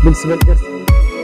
بالنسبه للارسال.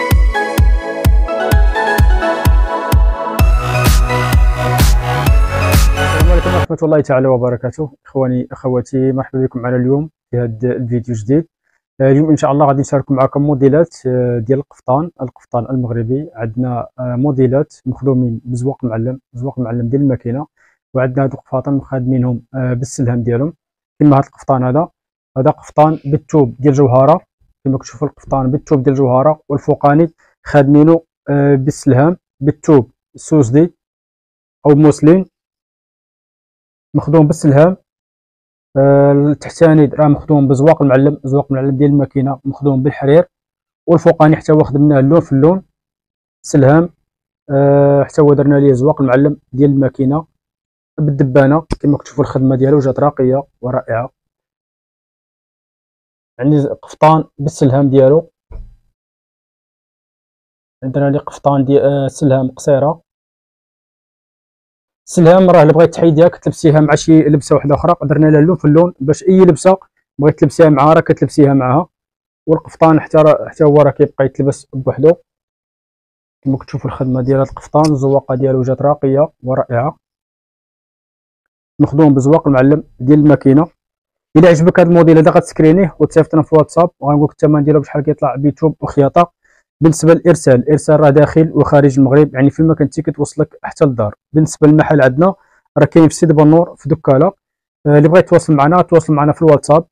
السلام عليكم ورحمه الله تعالى وبركاته. اخواني اخواتي، مرحبا بكم معنا اليوم في هذا الفيديو جديد. اليوم ان شاء الله غادي نشارك معكم موديلات ديال القفطان المغربي. عندنا موديلات مخدومين بزواق المعلم، زواق المعلم ديال الماكينه، وعندنا هاد القفاطن خادمينهم بالسلهام ديالهم. كما هاد القفطان هذا قفطان بالثوب ديال جوهره، كما كتشوفوا القفطان بالثوب ديال جوهره، والفوقاني خادمينه بالسلهام بالثوب سوسدي او موسلين مخدوم بالسلهام. التحتاني راه مخدوم بزواق المعلم، زواق المعلم ديال الماكينه مخدوم بالحرير، والفوقاني حتى هو خدمناه اللون في اللون سلهام. حتى هو درنا ليه زواق المعلم ديال الماكينه بالدبانه. كما كتشوفوا الخدمه ديالو جات راقيه ورائعه، يعني قفطان بالسلهام ديالو. عندنا لي قفطان ديال سلهام قصيره. السلهام راه اللي بغيت تحيديها كتلبسيها مع شي لبسه واحده اخرى، درنا لها اللون في اللون باش اي لبسه بغيت تلبسيها معها راه كتلبسيها معها. والقفطان حتى هو راه كيبقى يتلبس بوحدو. كما كتشوفوا الخدمه ديال هذا القفطان، الزواقه ديالو جات راقيه ورائعه، مخدوم بزواق المعلم ديال الماكينه. الا عجبك هذا الموديل هذا غتسكرينيه وتصيفطنا في واتساب، وغنقول لك الثمن ديالو بشحال كيطلع بيوتيوب وخياطه. بالنسبه الارسال راه داخل وخارج المغرب، يعني فين ما كنتي كتوصلك حتى للدار. بالنسبه للمحل عندنا راه كاين في سيدي بنور في دكاله. اللي بغى يتواصل معنا تواصل معنا في الواتساب،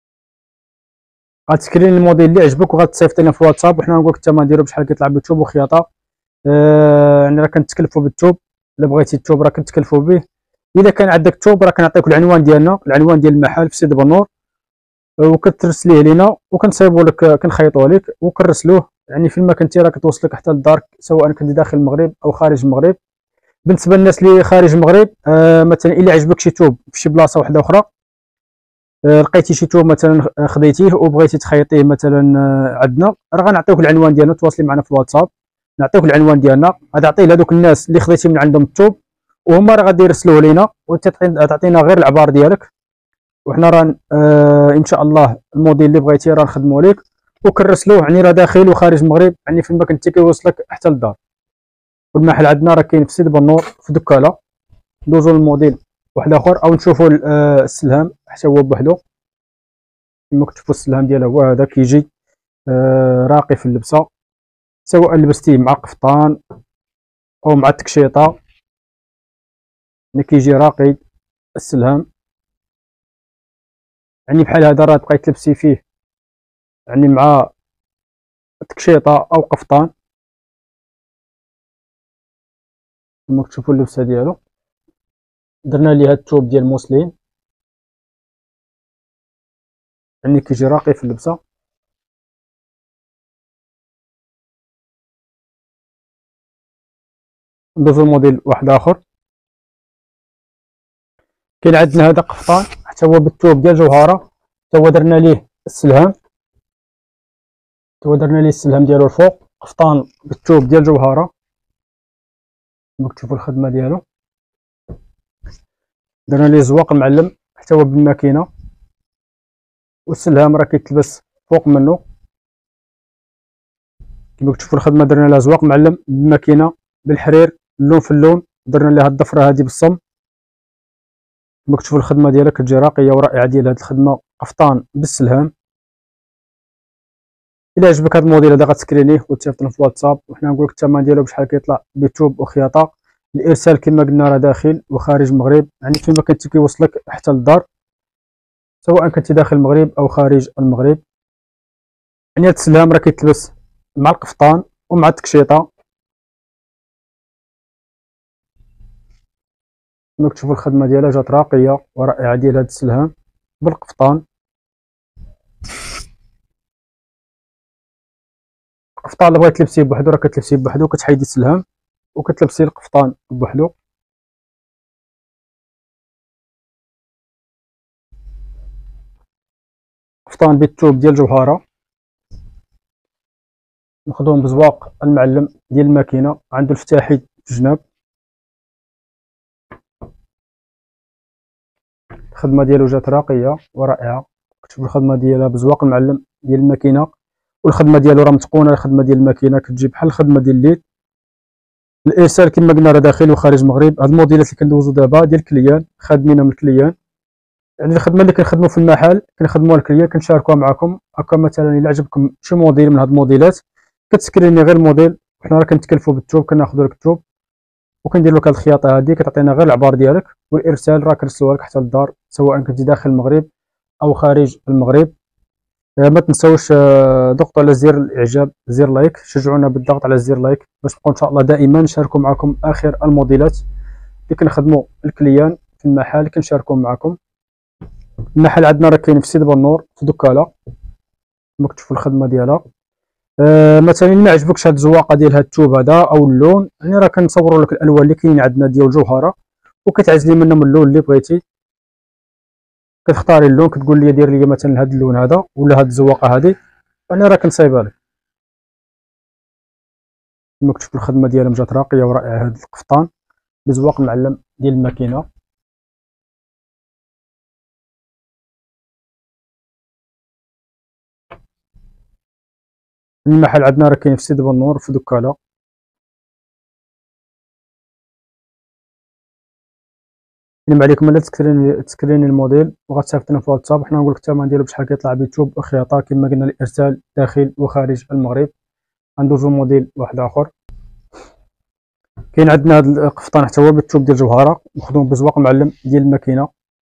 غتسكرين الموديل اللي عجبك وغتصيفط لنا في الواتساب، وحنا نقول لك الثمن ديالو بشحال كيطلع بيوتيوب وخياطه. يعني راه كنتكلفوا بالثوب، الا بغيتي الثوب راه كنتكلفوا به. الا كان عندك الثوب راه كنعطيك العنوان ديالنا، العنوان ديال المحل في سيدي بنور، وكترسليه لينا وكنصايبوا لك، كنخيطوا لك وكنرسلوه. يعني فين ما كنتي راه كتوصلك حتى للدار، سواء كنتي داخل المغرب او خارج المغرب. بالنسبه للناس اللي خارج المغرب، مثلا الا عجبك شي ثوب في شي بلاصه واحده اخرى، لقيتي شي ثوب مثلا خديتيه وبغيتي تخيطيه مثلا عندنا، راه غنعطيوك العنوان ديالنا، تواصلي معنا في الواتساب نعطيوك العنوان ديالنا، غتعطيه لهذوك الناس اللي خديتي من عندهم الثوب، وهما راه غادي يرسلوه لينا، وانت تعطينا غير العبار ديالك، وحنا راه ان شاء الله الموديل اللي بغيتي راه نخدموا لك وكنرسلوه. يعني راه داخل وخارج المغرب، يعني فين ما كنتي كيوصلك حتى للدار. والمحل عندنا راه كاين في سيدي بنور في دكاله. ندوزو للموديل واحد اخر او نشوفوا السلهام حتى هو بوحدو. كما كتشوفوا السلهام ديالو هو هذا، كيجي راقي في اللبسه، سواء لبستيه مع قفطان او مع التكشيطه، يعني كيجي راقي السلهام. يعني بحال هذا راه تبقاي تلبسي فيه يعني مع تكشيطه او قفطان. كما كتشوفوا اللبسه ديالو، درنا ليه هاد الثوب ديال موسلين، يعني كيجي راقي في اللبسه. ندوزو موديل واحد اخر. كاين عندنا هذا قفطان حتى هو بالثوب ديال جوهره، حتى هو درنا ليه السلهام، حتى هو درنا ليه السلهام ديالو الفوق. قفطان بالثوب ديال جوهره، كما كتشوفوا الخدمه ديالو، درنا ليه زواق المعلم حتى هو بالماكينه، والسلهام راه كيتلبس فوق منه. كما كتشوفوا الخدمه درنا لها زواق معلم بالماكينه بالحرير، اللون في اللون، درنا لها الضفره هذه بالصم. كما كتشوفوا الخدمه ديالها كتجي راقيه ورائعه ديال هذه الخدمه، قفطان بالسلهام. الا عجبك هذا الموديل هذا غتسكرينيه وتصيفطنا في الواتساب، وحنا نقول لك الثمن ديالو بشحال كيطلع بيوتيوب وخياطه. الارسال كما قلنا راه داخل وخارج المغرب، يعني فيما كنتي كيوصلك حتى للدار، سواء كنتي داخل المغرب او خارج المغرب. يعني هذا السلهام راه كيتلبس مع القفطان ومع التكشيطه. كما كتشوفوا الخدمه ديالها جات راقيه ورائعه ديال هذا السلهام بالقفطان. القفطان اللي بغيت تلبسيه بوحدو راه كتلبسيه بوحدو، كتحيدي السلهام وكتلبسي القفطان بوحدو. قفطان بالثوب ديال جوهره، مخدوم بزواق المعلم ديال الماكينه، عنده الفتاحي في الجناب. الخدمه ديالو جات راقيه ورائعه، كتشوفوا الخدمه ديالها بزواق المعلم ديال الماكينه، والخدمه ديالو راه متقونه. الخدمه ديال الماكينه كتجي بحال الخدمه ديال الليد. الارسال كما قلنا راه داخل وخارج المغرب. هاد الموديلات اللي كندوزو دابا ديال الكليان خادمينها من الكليان، يعني الخدمه اللي كنخدمو في المحل كنخدموها الكليان كنشاركوها معكم. هكا مثلا الا عجبكم شي موديل من هاد الموديلات كتسكريني غير الموديل، وحنا راه كنتكلفوا بالثوب، كناخذوا لك الثوب وكندير لك هاد الخياطه هادي، كتعطينا غير العبار ديالك. والارسال راه كنرسلوها لك حتى للدار سواء كنتي داخل المغرب او خارج المغرب. ما تنساوش ضغطوا على زر الاعجاب، زر لايك، شجعونا بالضغط على زر لايك باش نبقاو ان شاء الله دائما نشاركوا معكم اخر الموديلات اللي كنخدموا الكليان في المحل كنشاركوا معكم. المحل عندنا راه كاين في سيدي بنور في دكاله كما كتشوفوا الخدمه ديالها. مثلا ما عجبكش هاد الزواقه ديال هاد الثوب هذا او اللون، يعني راه كنصوروا لك الالوان اللي كاينين عندنا ديال الجوهره وكتعزلي منهم اللون اللي بغيتي. كتختاري اللون كتقول لي دير لي مثلا هاد اللون هذا ولا هاد الزواقه هذه، انا راه كنصايبها لك. كما كتشوفوا الخدمه ديالهم جات راقيه ورائعه. هاد القفطان بزواق معلم ديال الماكينه. المحل عندنا راه كاين في سيدي بنور في دكاله. ما عليكم الا تسكريني الموديل وغتصيفطنا في واتساب، وحنا نقول لك الثمن ديالو بشحال كيطلع بيوتيوب وخياطه كما قلنا الارسال داخل وخارج المغرب. غندوزو موديل واحد اخر. كاين عندنا هاد القفطان حتى هو بالثوب ديال الجوهره مخدوم بزواق معلم ديال الماكينه.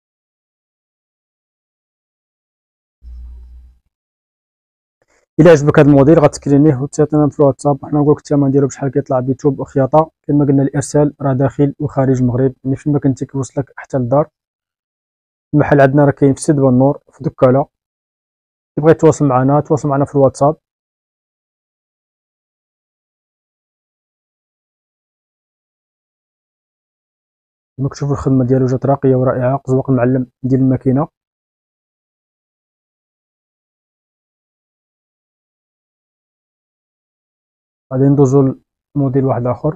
الا عجبك هاد الموديل غتسكرينيه وتصيفطنا في الواتساب، وحنا نقول لك الثمن ديالو بشحال كيطلع بيوتيوب وخياطه كما قلنا الارسال راه داخل وخارج المغرب، يعني فين ما كنتي كيوصلك حتى للدار. المحل عندنا راه كاين في سيدي بنور في دكاله. تبغي تواصل معنا تواصل معنا في الواتساب. كما كتشوفوا الخدمه ديالو جات راقيه ورائعه، زواق المعلم ديال الماكينه. غادي ندوزو لموديل واحد اخر.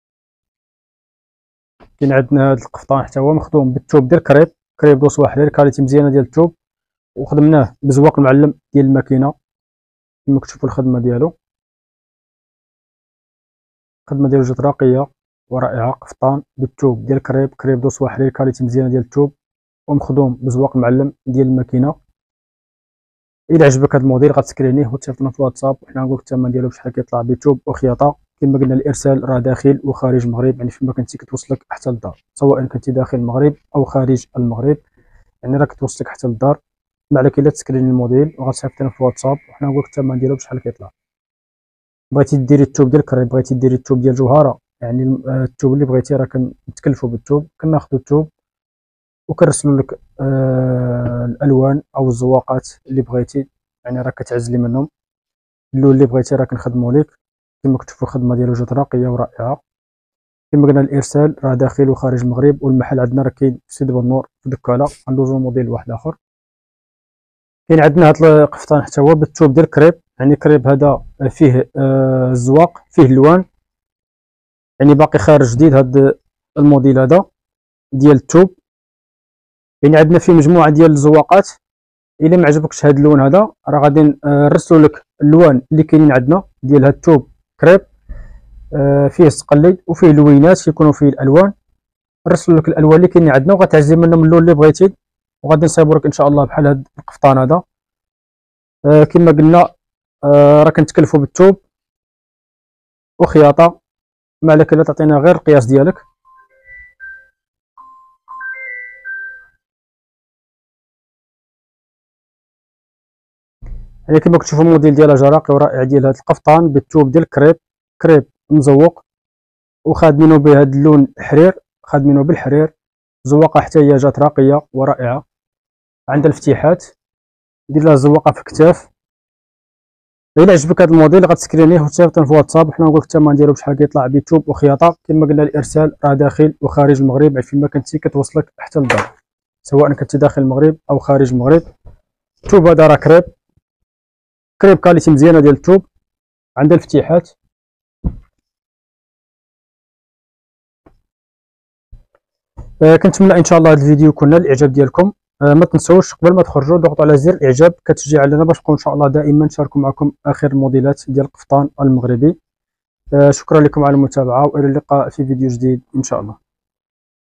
كاين عندنا هاد القفطان حتى هو مخدوم بالثوب ديال كريب، كريب دوس وحرير، كاليتي مزيانه ديال الثوب وخدمناه بزواق المعلم ديال الماكينه. كما كتشوفوا الخدمه ديالو، الخدمه ديالو جات راقيه ورائعه. قفطان بالثوب ديال كريب، كريب دوس وحرير، كاليتي مزيانه ديال الثوب ومخدوم بزواق المعلم ديال الماكينه. الا عجبك هذا الموديل غتسكرينيه وتصيفطنا في الواتساب، وحنا نقول لك الثمن ديالو بشحال كيطلع بيوتيوب وخياطه. كما قلنا الارسال راه داخل وخارج المغرب، يعني فيما كنتي كتوصلك حتى للدار سواء كنتي داخل المغرب او خارج المغرب، يعني راه كتوصلك حتى للدار. ما عليك الا تسكريني الموديل وغتصيفطنا في الواتساب، وحنا نقول لك الثمن ديالو بشحال كيطلع. بغيتي ديري الثوب ديال الكريب، بغيتي ديري الثوب ديال الجوهره، يعني الثوب اللي بغيتي راه كنتكلفوا بالثوب، كناخذوا الثوب وكنرسلوا لك الالوان او الزواقات اللي بغيتي، يعني راه كتعزلي منهم. اللون اللي بغيتي راه كنخدموا لك. كما كتشوفوا الخدمه ديالو جات راقيه ورائعه. كما قلنا الارسال راه داخل وخارج المغرب، والمحل عندنا راه كاين في سيدي بنور في دكاله. غندوزو موديل واحد اخر. كاين عندنا هاد القفطان حتى هو بالثوب ديال الكريب، يعني الكريب هذا فيه الزواق فيه اللوان، يعني باقي خارج جديد هاد الموديل هذا ديال الثوب. يعني عندنا فيه مجموعه ديال الزواقات. الا ما عجبكش هاد اللون هذا راه غادي نرسلوا لك اللوان اللي كاينين عندنا ديال هاد الثوب كريب. فيه الصقلي وفيه لوينات كيكونوا فيه الالوان. نرسلوا لك الالوان اللي كاينين عندنا وغتعزي منهم اللون اللي بغيتي، وغادي نصايبوا لك ان شاء الله بحال هاد القفطان هذا. كما قلنا راه كنتكلفوا بالثوب وخياطه. ما عليك الا تعطينا غير القياس ديالك. يعني كما كتشوفوا الموديل ديالها جراقي ورائع ديال هاد القفطان بالثوب ديال الكريب، كريب مزوق وخادمينه بهذا اللون حرير، خادمينه بالحرير. زواقه حتى هي جات راقيه ورائعه. عندها الفتيحات، دير لها الزواقه في الكتاف. الا عجبك هذا الموديل غتسكرينيه وتصيفطنا في واتساب، وحنا نقول لك الثمن ديالو بشحال كيطلع بيوتيوب وخياطه. كما قلنا الارسال راه داخل وخارج المغرب، يعني فيما كنتي كتوصلك حتى للدار سواء كنتي داخل المغرب او خارج المغرب. الثوب هذا راه كريب، كريب كاليتي مزيانه ديال الثوب. عندها الفتيحات. كنتمنى ان شاء الله هذا الفيديو يكون نال الاعجاب ديالكم. ما تنسوش قبل ما تخرجوا ضغطوا على زر الاعجاب كتشجيع لنا باش نبقاو ان شاء الله دائما نشاركوا معكم اخر الموديلات ديال القفطان المغربي. شكرا لكم على المتابعه والى اللقاء في فيديو جديد ان شاء الله.